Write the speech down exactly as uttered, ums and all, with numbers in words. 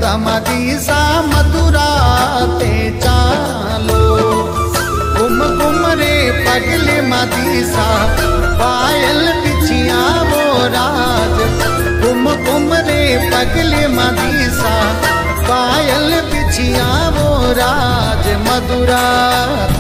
दमदीसा मथुरा ते चालो। घुम घुम रे पगले मदीसा पायल बिछिया वो राज। घुम घुम रे पगले मदीसा पायल बिछिया वो राज। मथुरा